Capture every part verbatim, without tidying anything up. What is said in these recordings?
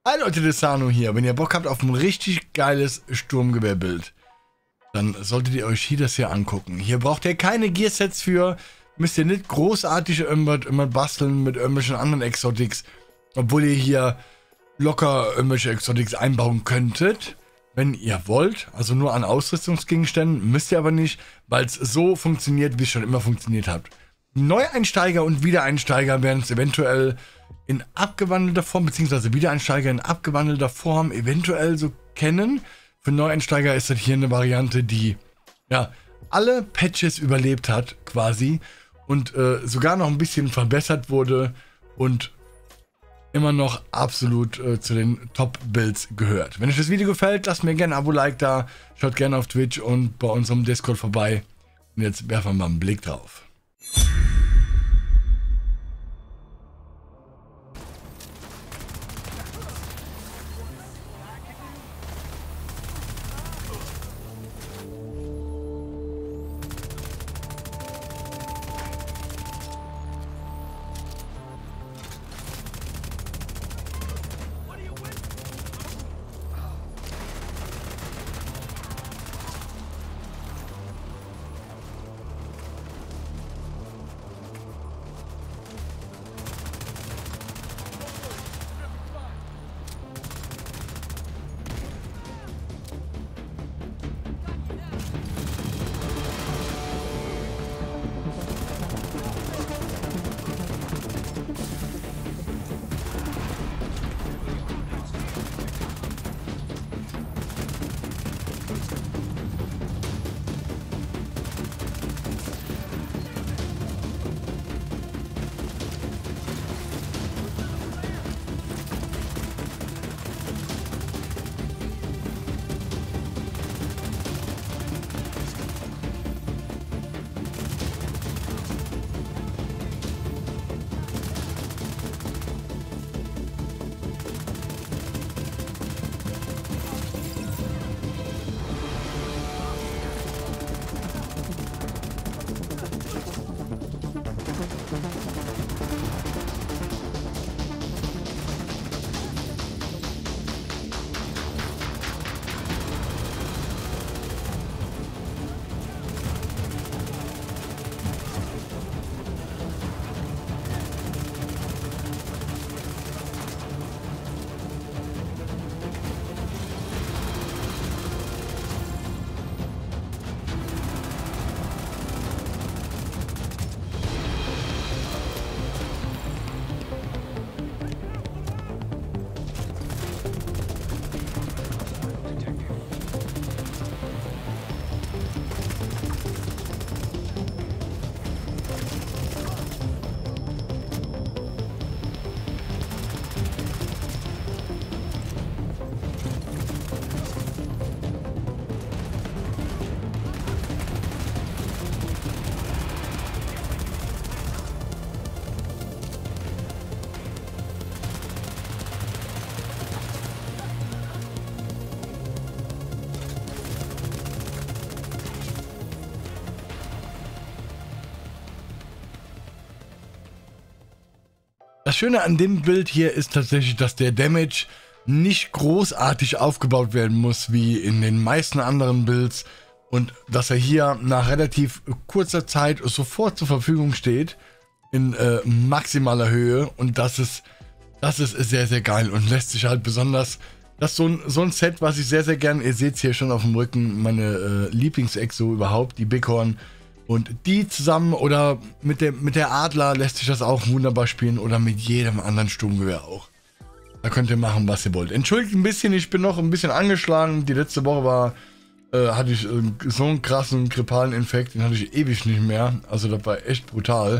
Hi Leute, Desano hier. Wenn ihr Bock habt auf ein richtig geiles Sturmgewehrbild, dann solltet ihr euch hier das hier angucken. Hier braucht ihr keine Gearsets für, müsst ihr nicht großartig irgendwas immer basteln mit irgendwelchen anderen Exotics, obwohl ihr hier locker irgendwelche Exotics einbauen könntet, wenn ihr wollt. Also nur an Ausrüstungsgegenständen, müsst ihr aber nicht, weil es so funktioniert, wie es schon immer funktioniert hat. Neueinsteiger und Wiedereinsteiger werden es eventuell in abgewandelter Form, beziehungsweise Wiedereinsteiger in abgewandelter Form eventuell so kennen. Für Neueinsteiger ist das hier eine Variante, die ja alle Patches überlebt hat quasi und äh, sogar noch ein bisschen verbessert wurde und immer noch absolut äh, zu den Top-Builds gehört. Wenn euch das Video gefällt, lasst mir gerne ein Abo, Like da, schaut gerne auf Twitch und bei unserem Discord vorbei. Und jetzt werfen wir mal einen Blick drauf. Das Schöne an dem Bild hier ist tatsächlich, dass der Damage nicht großartig aufgebaut werden muss, wie in den meisten anderen Builds. Und dass er hier nach relativ kurzer Zeit sofort zur Verfügung steht, in äh, maximaler Höhe. Und das ist, das ist sehr, sehr geil und lässt sich halt besonders... Das ist so ein, so ein Set, was ich sehr, sehr gerne... Ihr seht es hier schon auf dem Rücken, meine äh, Lieblingsexo überhaupt, die Bighorn. Und die zusammen oder mit der, mit der Adler lässt sich das auch wunderbar spielen oder mit jedem anderen Sturmgewehr auch. Da könnt ihr machen, was ihr wollt. Entschuldigt ein bisschen, ich bin noch ein bisschen angeschlagen. Die letzte Woche war, äh, hatte ich äh, so einen krassen grippalen Infekt, den hatte ich ewig nicht mehr. Also das war echt brutal.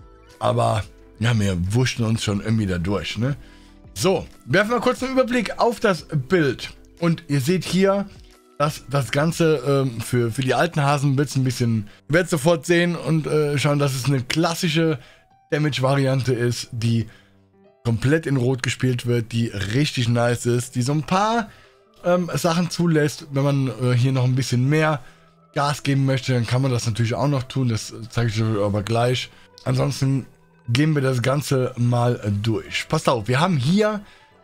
Aber ja, wir wussten uns schon irgendwie da durch, ne? So, werfen wir kurz einen Überblick auf das Bild. Und ihr seht hier... dass das Ganze ähm, für, für die alten Hasen wird es ein bisschen, ihr werdet sofort sehen und äh, schauen, dass es eine klassische Damage-Variante ist, die komplett in Rot gespielt wird, die richtig nice ist, die so ein paar ähm, Sachen zulässt. Wenn man äh, hier noch ein bisschen mehr Gas geben möchte, dann kann man das natürlich auch noch tun, das zeige ich euch aber gleich. Ansonsten gehen wir das Ganze mal durch. Passt auf, wir haben hier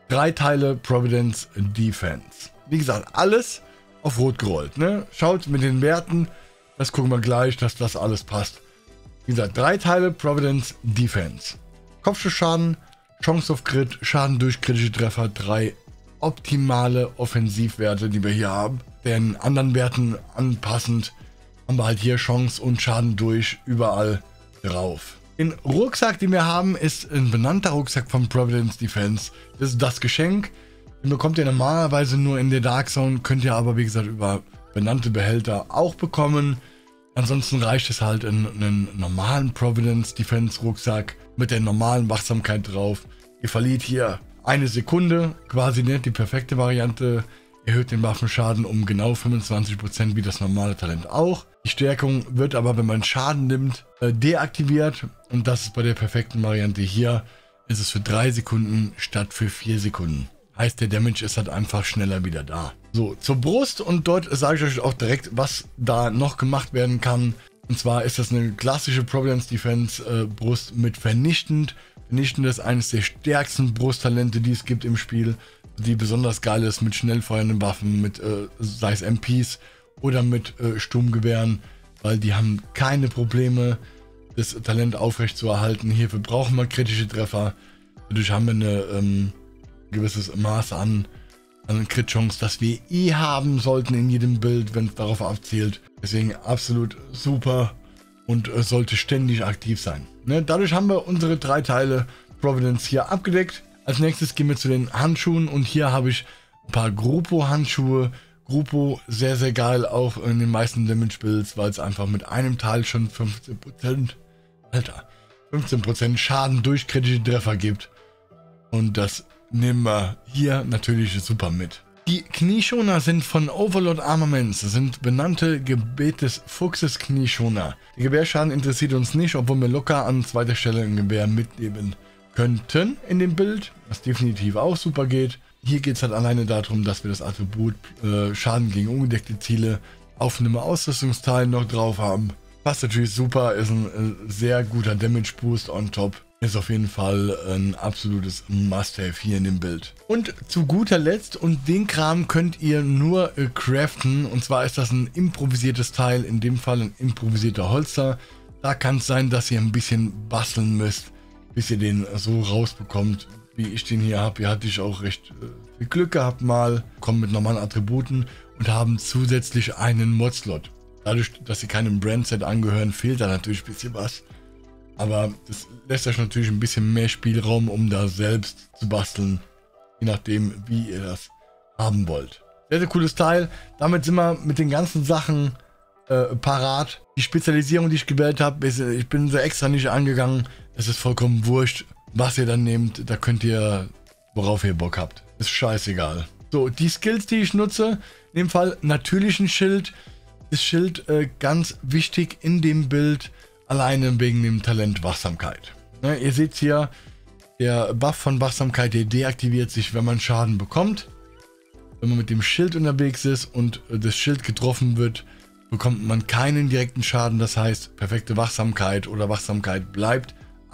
drei Teile Providence Defense. Wie gesagt, alles auf Rot gerollt. Ne? Schaut mit den Werten, das gucken wir gleich, dass das alles passt. Wie gesagt, drei Teile Providence Defense. Kopfschussschaden, Chance auf Crit, Schaden durch kritische Treffer, drei optimale Offensivwerte, die wir hier haben. Den anderen Werten anpassend haben wir halt hier Chance und Schaden durch überall drauf. Den Rucksack, den wir haben, ist ein benannter Rucksack von Providence Defense. Das ist das Geschenk. Den bekommt ihr normalerweise nur in der Dark Zone, könnt ihr aber wie gesagt über benannte Behälter auch bekommen. Ansonsten reicht es halt in einen normalen Providence Defense Rucksack mit der normalen Wachsamkeit drauf. Ihr verliert hier eine Sekunde, quasi nicht die perfekte Variante. Erhöht den Waffenschaden um genau fünfundzwanzig Prozent wie das normale Talent auch. Die Stärkung wird aber, wenn man Schaden nimmt, deaktiviert. Und das ist bei der perfekten Variante hier, ist es für drei Sekunden statt für vier Sekunden. Heißt, der Damage ist halt einfach schneller wieder da. So, zur Brust, und dort sage ich euch auch direkt, was da noch gemacht werden kann. Und zwar ist das eine klassische Providence Defense äh, Brust mit Vernichtend. Vernichtend ist eines der stärksten Brusttalente, die es gibt im Spiel. Die besonders geil ist mit schnell feuernden Waffen, mit äh, sei es M Ps oder mit äh, Sturmgewehren, weil die haben keine Probleme, das Talent aufrecht zu erhalten. Hierfür brauchen wir kritische Treffer. Dadurch haben wir eine ähm, gewisses Maß an, an Crit-Chance, das wir eh haben sollten in jedem Bild, wenn es darauf abzielt. Deswegen absolut super und äh, sollte ständig aktiv sein. Ne? Dadurch haben wir unsere drei Teile Providence hier abgedeckt. Als nächstes gehen wir zu den Handschuhen und hier habe ich ein paar Gruppo-Handschuhe. Gruppo sehr, sehr geil, auch in den meisten Damage-Builds, weil es einfach mit einem Teil schon fünfzehn Prozent, Alter, fünfzehn Prozent Schaden durch kritische Treffer gibt. Und das nehmen wir hier natürlich super mit. Die Knieschoner sind von Overlord Armaments. Das sind benannte Gebet des Fuchses Knieschoner. Der Gewehrschaden interessiert uns nicht, obwohl wir locker an zweiter Stelle ein Gewehr mitnehmen könnten in dem Bild, was definitiv auch super geht. Hier geht es halt alleine darum, dass wir das Attribut äh, Schaden gegen ungedeckte Ziele auf einem Ausrüstungsteil noch drauf haben. Was natürlich super ist, ein äh, sehr guter Damage Boost on top. Ist auf jeden Fall ein absolutes Must-Have hier in dem Bild. Und zu guter Letzt, und den Kram könnt ihr nur äh, craften, und zwar ist das ein improvisiertes Teil, in dem Fall ein improvisierter Holster. Da kann es sein, dass ihr ein bisschen basteln müsst, bis ihr den so rausbekommt, wie ich den hier habe. Hier hatte ich auch recht äh, viel Glück gehabt mal, kommen mit normalen Attributen und haben zusätzlich einen Mod-Slot. Dadurch, dass sie keinem Brandset angehören, fehlt da natürlich ein bisschen was. Aber das lässt euch natürlich ein bisschen mehr Spielraum, um da selbst zu basteln, je nachdem, wie ihr das haben wollt. Sehr, sehr cooles Teil. Damit sind wir mit den ganzen Sachen äh, parat. Die Spezialisierung, die ich gewählt habe, ich bin so extra nicht angegangen. Es ist vollkommen wurscht, was ihr dann nehmt. Da könnt ihr, worauf ihr Bock habt. Ist scheißegal. So, die Skills, die ich nutze, in dem Fall natürlich ein Schild. Das Schild äh, ganz wichtig in dem Bild. Alleine wegen dem Talent Wachsamkeit. Ne, ihr seht hier, der Buff von Wachsamkeit, der deaktiviert sich, wenn man Schaden bekommt. Wenn man mit dem Schild unterwegs ist und das Schild getroffen wird, bekommt man keinen direkten Schaden. Das heißt, perfekte Wachsamkeit oder Wachsamkeit bleibt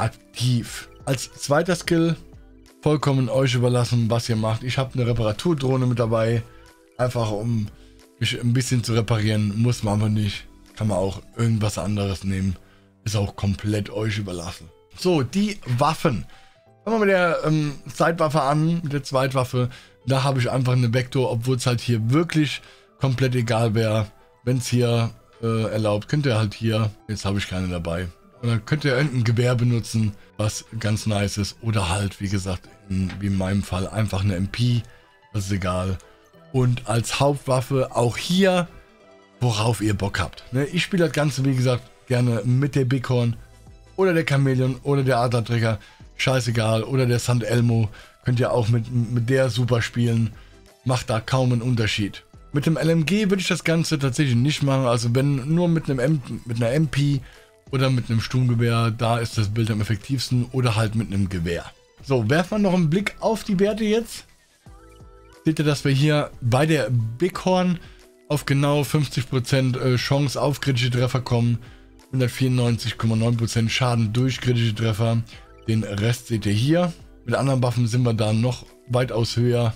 aktiv. Als zweiter Skill, vollkommen euch überlassen, was ihr macht. Ich habe eine Reparaturdrohne mit dabei. Einfach um mich ein bisschen zu reparieren. Muss man aber nicht. Kann man auch irgendwas anderes nehmen. Ist auch komplett euch überlassen. So, die Waffen. Fangen wir mit der ähm, Zeitwaffe an, mit der Zweitwaffe. Da habe ich einfach eine Vektor, obwohl es halt hier wirklich komplett egal wäre. Wenn es hier äh, erlaubt, könnt ihr halt hier, jetzt habe ich keine dabei. Und dann könnt ihr irgendein Gewehr benutzen, was ganz nice ist. Oder halt, wie gesagt, in, wie in meinem Fall, einfach eine M P. Das ist egal. Und als Hauptwaffe auch hier, worauf ihr Bock habt. Ne? Ich spiele das Ganze, wie gesagt, gerne mit der Bighorn oder der Chamäleon oder der Adlerträger, scheißegal, oder der Sant Elmo, könnt ihr auch mit, mit der super spielen, macht da kaum einen Unterschied. Mit dem L M G würde ich das Ganze tatsächlich nicht machen, also wenn nur mit, einem M mit einer M P oder mit einem Sturmgewehr, da ist das Bild am effektivsten, oder halt mit einem Gewehr. So, werfen wir noch einen Blick auf die Werte jetzt. Seht ihr, dass wir hier bei der Bighorn auf genau fünfzig Prozent Chance auf kritische Treffer kommen. hundertvierundneunzig Komma neun Prozent Schaden durch kritische Treffer. Den Rest seht ihr hier. Mit anderen Waffen sind wir da noch weitaus höher.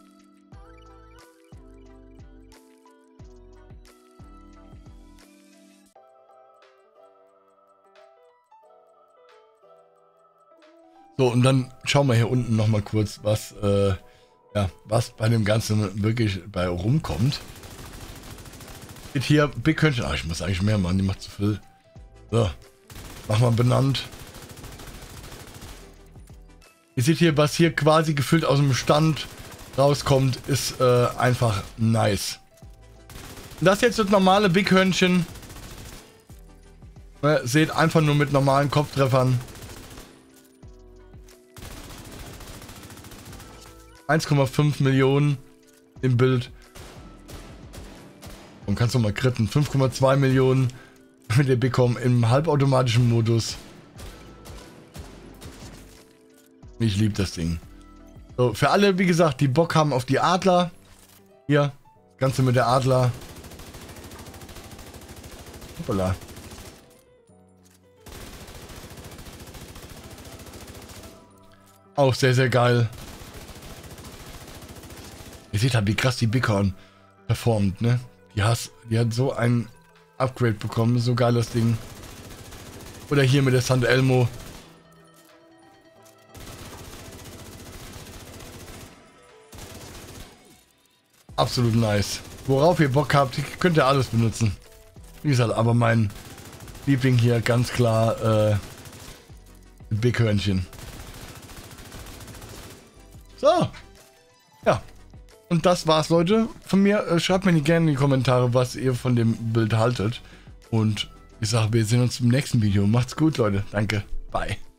So, und dann schauen wir hier unten noch mal kurz, was, äh, ja, was bei dem Ganzen wirklich bei rumkommt. Steht hier Big Hörnchen. Ah, ich muss eigentlich mehr machen, die macht zu viel. So, mach mal benannt. Ihr seht hier, was hier quasi gefüllt aus dem Stand rauskommt, ist äh, einfach nice. Das ist jetzt das normale Big Hörnchen. Ne, seht einfach nur mit normalen Kopftreffern. eins Komma fünf Millionen im Bild. Und kannst du mal kritten. fünf Komma zwei Millionen mit der bekommen im halbautomatischen Modus. Ich liebe das Ding. So, für alle, wie gesagt, die Bock haben auf die Adler. Hier, das Ganze mit der Adler. Hoppala. Auch sehr, sehr geil. Ihr seht halt, wie krass die Bighorn performt, ne? Die, has, die hat so ein Upgrade bekommen, so geil das Ding. Oder hier mit der St. Elmo. Absolut nice. Worauf ihr Bock habt, könnt ihr alles benutzen. Wie gesagt, aber mein Liebling hier ganz klar äh, Big Hörnchen. So. Ja. Und das war's, Leute. Von mir, schreibt mir gerne in die Kommentare, was ihr von dem Bild haltet. Und ich sage, wir sehen uns im nächsten Video. Macht's gut, Leute. Danke. Bye.